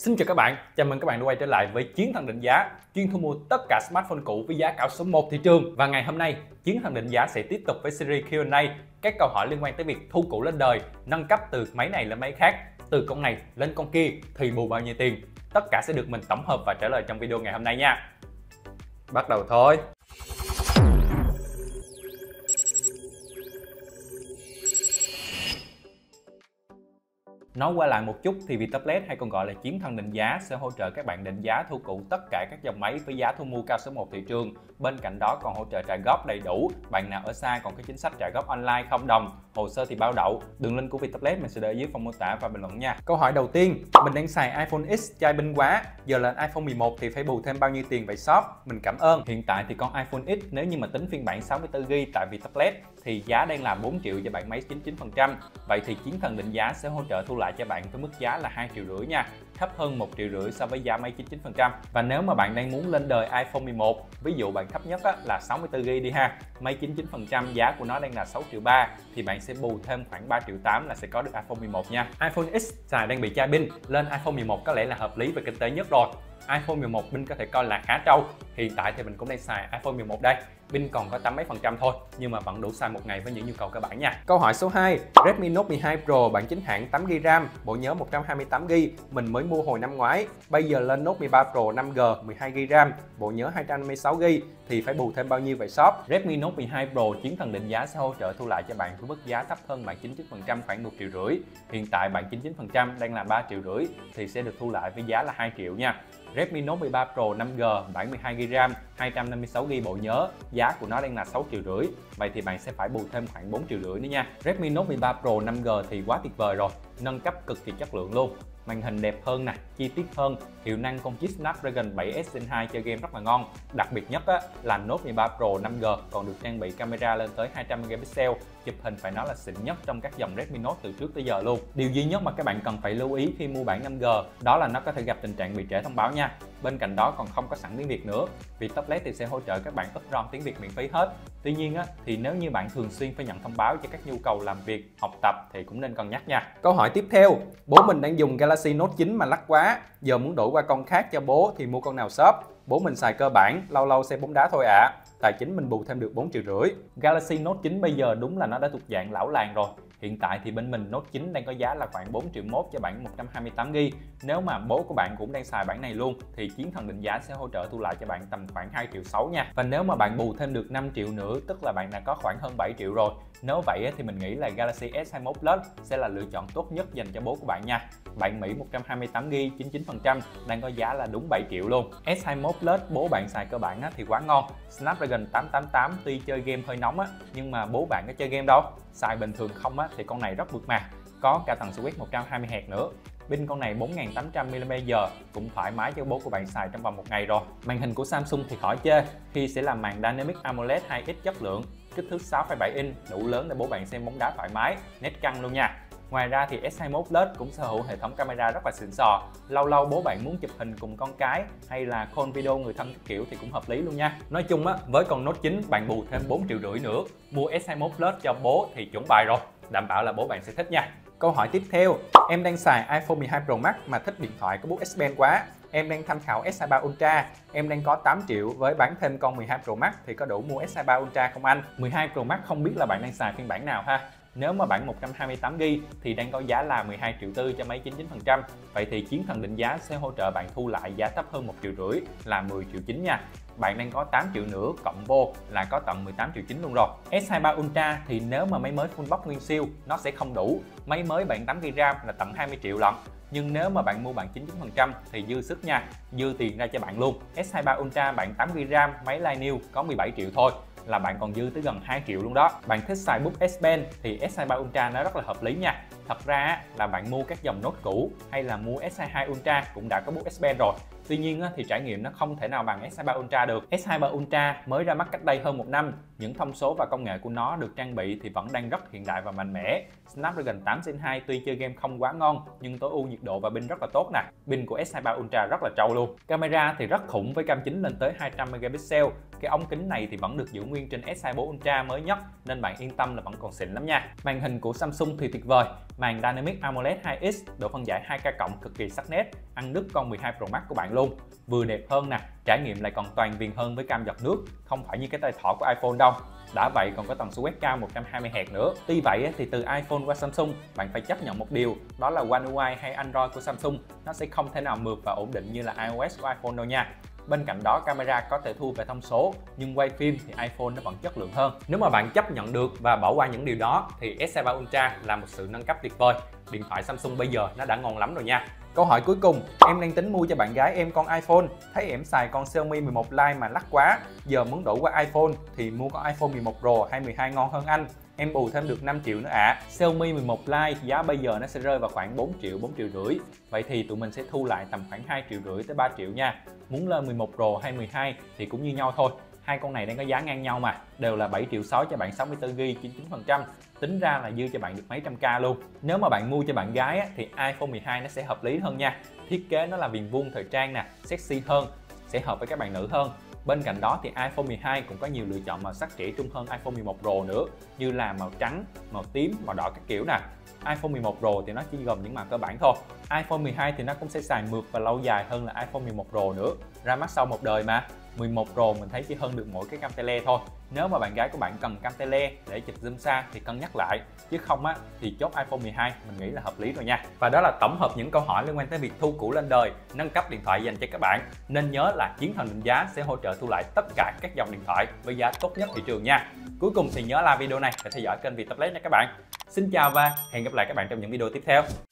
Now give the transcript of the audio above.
Xin chào các bạn, chào mừng các bạn đã quay trở lại với Chiến Thần Định Giá, chuyên thu mua tất cả smartphone cũ với giá cao số 1 thị trường. Và ngày hôm nay, Chiến Thần Định Giá sẽ tiếp tục với series Q&A, các câu hỏi liên quan tới việc thu cũ lên đời, nâng cấp từ máy này lên máy khác, từ con này lên con kia thì bù bao nhiêu tiền. Tất cả sẽ được mình tổng hợp và trả lời trong video ngày hôm nay nha. Bắt đầu thôi. Nói qua lại một chút thì Vtablet hay còn gọi là Chiến Thần Định Giá sẽ hỗ trợ các bạn định giá thu cũ tất cả các dòng máy với giá thu mua cao số 1 thị trường. Bên cạnh đó còn hỗ trợ trả góp đầy đủ, bạn nào ở xa còn có chính sách trả góp online không đồng, hồ sơ thì bao đậu. Đường link của Vtablet mình sẽ để dưới phần mô tả và bình luận nha. Câu hỏi đầu tiên, mình đang xài iPhone X chai pin quá, giờ lên iPhone 11 thì phải bù thêm bao nhiêu tiền vậy shop? Mình cảm ơn. Hiện tại thì con iPhone X nếu như mà tính phiên bản 64GB tại Vtablet thì giá đang là 4 triệu cho bạn máy 99%. Vậy thì Chiến Thần Định Giá sẽ hỗ trợ thu lại cho bạn với mức giá là 2,5 triệu nha, thấp hơn 1,5 triệu so với giá máy 99%. Và nếu mà bạn đang muốn lên đời iPhone 11, ví dụ bạn thấp nhất là 64GB đi ha, máy 99% giá của nó đang là 6,3 triệu thì bạn sẽ bù thêm khoảng 3,8 triệu là sẽ có được iPhone 11 nha. iPhone X xài đang bị chai pin, lên iPhone 11 có lẽ là hợp lý và kinh tế nhất rồi. iPhone 11 pin có thể coi là khá trâu. Hiện tại thì mình cũng đang xài iPhone 11 đây. Pin còn có 80 mấy % thôi, nhưng mà vẫn đủ xài một ngày với những nhu cầu cơ bản nha. Câu hỏi số 2, Redmi Note 12 Pro bản chính hãng 8GB RAM, bộ nhớ 128GB, mình mới mua hồi năm ngoái. Bây giờ lên Note 13 Pro 5G, 12GB RAM, bộ nhớ 256GB thì phải bù thêm bao nhiêu vậy shop? Redmi Note 12 Pro Chiến Thần Định Giá sẽ hỗ trợ thu lại cho bạn với mức giá thấp hơn bản 99% khoảng 1,5 triệu. Hiện tại bản 99% đang là 3,5 triệu thì sẽ được thu lại với giá là 2 triệu nha. Redmi Note 13 Pro 5G, bản 12GB RAM, 256GB bộ nhớ, giá của nó đang là 6,5 triệu. Vậy thì bạn sẽ phải bù thêm khoảng 4,5 triệu nữa nha. Redmi Note 13 Pro 5G thì quá tuyệt vời rồi, nâng cấp cực kỳ chất lượng luôn. Màn hình đẹp hơn nè, chi tiết hơn, hiệu năng con chip Snapdragon 7S Gen 2 chơi game rất là ngon. Đặc biệt nhất là Note 13 Pro 5G còn được trang bị camera lên tới 200 megapixel, chụp hình phải nói là xịn nhất trong các dòng Redmi Note từ trước tới giờ luôn. Điều duy nhất mà các bạn cần phải lưu ý khi mua bản 5G đó là nó có thể gặp tình trạng bị trễ thông báo nha. Bên cạnh đó còn không có sẵn tiếng Việt nữa. Vtablet thì sẽ hỗ trợ các bạn up ROM tiếng Việt miễn phí hết. Tuy nhiên thì nếu như bạn thường xuyên phải nhận thông báo cho các nhu cầu làm việc, học tập thì cũng nên cân nhắc nha. Câu hỏi tiếp theo, bố mình đang dùng Galaxy Note 9 mà lắc quá, giờ muốn đổi qua con khác cho bố thì mua con nào shop? Bố mình xài cơ bản, lâu lâu xem bóng đá thôi ạ. Tài chính mình bù thêm được 4,5 triệu. Galaxy Note 9 bây giờ đúng là nó đã thuộc dạng lão làng rồi. Hiện tại thì bên mình Note 9 đang có giá là khoảng 4,1 triệu cho bản 128GB. Nếu mà bố của bạn cũng đang xài bản này luôn thì Chiến Thần Định Giá sẽ hỗ trợ thu lại cho bạn tầm khoảng 2,6 triệu nha. Và nếu mà bạn bù thêm được 5 triệu nữa, tức là bạn đã có khoảng hơn 7 triệu rồi. Nếu vậy thì mình nghĩ là Galaxy S21 Plus sẽ là lựa chọn tốt nhất dành cho bố của bạn nha. Bản Mỹ 128GB 99% đang có giá là đúng 7 triệu luôn. S21 Plus bố bạn xài cơ bản thì quá ngon. Snapdragon 888 tuy chơi game hơi nóng nhưng mà bố bạn có chơi game đâu. Xài bình thường không thì con này rất mượt mà. Có cả tần số quét 120Hz nữa. Pin con này 4800 mAh cũng thoải mái cho bố của bạn xài trong vòng một ngày rồi. Màn hình của Samsung thì khỏi chê, khi sẽ là màn Dynamic AMOLED 2X chất lượng, kích thước 6,7 inch đủ lớn để bố bạn xem bóng đá thoải mái, nét căng luôn nha. Ngoài ra thì S21 Plus cũng sở hữu hệ thống camera rất là xịn sò. Lâu lâu bố bạn muốn chụp hình cùng con cái hay là call video người thân kiểu thì cũng hợp lý luôn nha. Nói chung với con Note 9 bạn bù thêm 4,5 triệu nữa, mua S21 Plus cho bố thì chuẩn bài rồi, đảm bảo là bố bạn sẽ thích nha. Câu hỏi tiếp theo, em đang xài iPhone 12 Pro Max mà thích điện thoại có bút S Pen quá. Em đang tham khảo S23 Ultra, em đang có 8 triệu với bán thêm con 12 Pro Max thì có đủ mua S23 Ultra không anh? 12 Pro Max không biết là bạn đang xài phiên bản nào ha? Nếu mà bản 128GB thì đang có giá là 12,4 triệu cho máy 99%. Vậy thì Chiến Thần Định Giá sẽ hỗ trợ bạn thu lại giá thấp hơn 1,5 triệu là 10,9 triệu nha. Bạn đang có 8 triệu nữa cộng vô là có tận 18,9 triệu luôn rồi. S23 Ultra thì nếu mà máy mới full box nguyên siêu nó sẽ không đủ. Máy mới bản 8GB RAM là tận 20 triệu lận. Nhưng nếu mà bạn mua bản 99% thì dư sức nha, dư tiền ra cho bạn luôn. S23 Ultra bản 8GB RAM, máy Line New có 17 triệu thôi là bạn còn dư tới gần 2 triệu luôn đó. Bạn thích xài bút S Pen thì S23 Ultra nó rất là hợp lý nha. Thật ra là bạn mua các dòng Note cũ hay là mua S22 Ultra cũng đã có bút S Pen rồi. Tuy nhiên thì trải nghiệm nó không thể nào bằng S23 Ultra được. S23 Ultra mới ra mắt cách đây hơn một năm, những thông số và công nghệ của nó được trang bị thì vẫn đang rất hiện đại và mạnh mẽ. Snapdragon 8 Gen 2 tuy chơi game không quá ngon nhưng tối ưu nhiệt độ và pin rất là tốt nè. Pin của S23 Ultra rất là trâu luôn. Camera thì rất khủng với cam chính lên tới 200 megapixel. Cái ống kính này thì vẫn được giữ nguyên trên S24 Ultra mới nhất nên bạn yên tâm là vẫn còn xịn lắm nha. Màn hình của Samsung thì tuyệt vời, Màn Dynamic AMOLED 2X, độ phân giải 2K+, cực kỳ sắc nét, ăn đứt con 12 Pro Max của bạn luôn. Vừa đẹp hơn nè, trải nghiệm lại còn toàn diện hơn với cam giọt nước, không phải như cái tay thỏ của iPhone đâu. Đã vậy còn có tần số quét cao 120Hz nữa. Tuy vậy thì từ iPhone qua Samsung, bạn phải chấp nhận một điều, đó là One UI hay Android của Samsung nó sẽ không thể nào mượt và ổn định như là iOS của iPhone đâu nha. Bên cạnh đó, camera có thể thua về thông số, nhưng quay phim thì iPhone nó vẫn chất lượng hơn. Nếu mà bạn chấp nhận được và bỏ qua những điều đó thì S23 Ultra là một sự nâng cấp tuyệt vời. Điện thoại Samsung bây giờ nó đã ngon lắm rồi nha. Câu hỏi cuối cùng, em đang tính mua cho bạn gái em con iPhone, thấy em xài con Xiaomi 11 Lite mà lắc quá, giờ muốn đổi qua iPhone thì mua con iPhone 11 Pro hay 12 ngon hơn anh. Em bù thêm được 5 triệu nữa ạ. Xiaomi 11 Lite giá bây giờ nó sẽ rơi vào khoảng 4 triệu, 4 triệu rưỡi. Vậy thì tụi mình sẽ thu lại tầm khoảng 2 triệu rưỡi tới 3 triệu nha. Muốn lên 11 Pro hay 12 thì cũng như nhau thôi. Hai con này đang có giá ngang nhau mà, đều là 7 triệu 6 cho bạn 64GB 99%. Tính ra là dư cho bạn được mấy trăm k luôn. Nếu mà bạn mua cho bạn gái thì iPhone 12 nó sẽ hợp lý hơn nha. Thiết kế nó là viền vuông thời trang nè, sexy hơn, sẽ hợp với các bạn nữ hơn. Bên cạnh đó thì iPhone 12 cũng có nhiều lựa chọn màu sắc trẻ trung hơn iPhone 11 Pro nữa, như là màu trắng, màu tím, màu đỏ các kiểu nè. iPhone 11 Pro thì nó chỉ gồm những màu cơ bản thôi. iPhone 12 thì nó cũng sẽ xài mượt và lâu dài hơn là iPhone 11 Pro nữa. Ra mắt sau một đời mà. 11 Pro mình thấy chỉ hơn được mỗi cái cam tele thôi. Nếu mà bạn gái của bạn cần cam tele để chụp zoom xa thì cân nhắc lại, chứ không thì chốt iPhone 12 mình nghĩ là hợp lý rồi nha. Và đó là tổng hợp những câu hỏi liên quan tới việc thu cũ lên đời, nâng cấp điện thoại dành cho các bạn. Nên nhớ là Chiến Thần Định Giá sẽ hỗ trợ thu lại tất cả các dòng điện thoại với giá tốt nhất thị trường nha. Cuối cùng thì nhớ like video này và theo dõi kênh Viettablet nha các bạn. Xin chào và hẹn gặp lại các bạn trong những video tiếp theo.